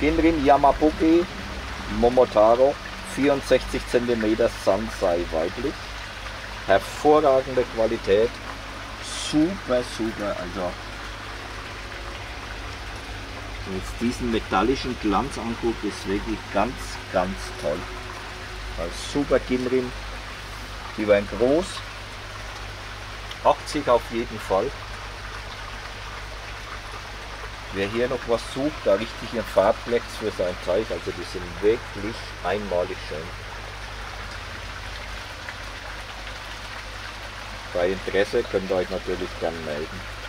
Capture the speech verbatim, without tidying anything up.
Ginrim Yamabuki Momotaro, vierundsechzig Zentimeter Sansai weiblich. Hervorragende Qualität. Super, super. Also, wenn jetzt diesen metallischen Glanz anguckt, ist wirklich ganz, ganz toll. Also super Ginrim. Die waren groß. achtzig auf jeden Fall. Wer hier noch was sucht, da richtig ein Farbplex für sein Teich, also die sind wirklich einmalig schön. Bei Interesse könnt ihr euch natürlich gerne melden.